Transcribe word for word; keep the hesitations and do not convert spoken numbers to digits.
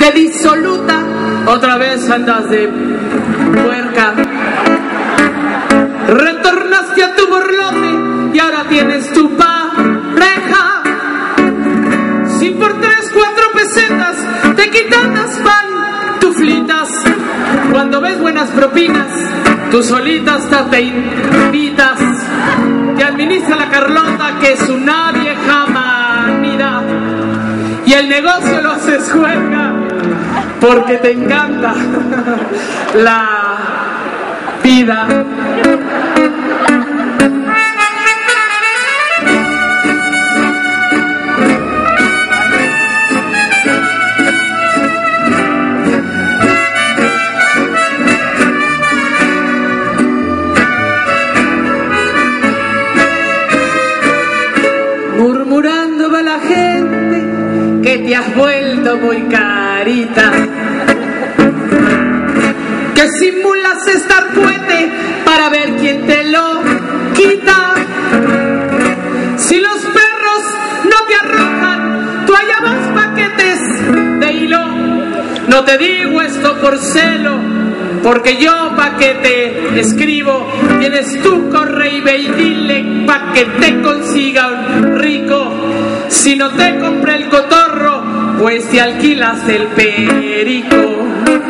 de disoluta, otra vez andas de puerca. Retornaste a tu borlote y ahora tienes tu pareja. Si por tres, cuatro pesetas te quitan las pantuflitas, cuando ves buenas propinas, tú solita hasta te invitas. Te administra la Carlota, que es una vieja manida, y el negocio lo haces juega porque te encanta la vida. Murmurando va la gente que te has vuelto muy carita, que simulas estar fuerte para ver quién te lo quita. Si los perros no te arrojan, tú allá vas paquetes de hilo. No te digo esto por celo, porque yo pa' que te escribo, tienes tu correo y ve y dile pa' que te consiga un rico. Si no te compré el cotorro, pues te alquilas el perico.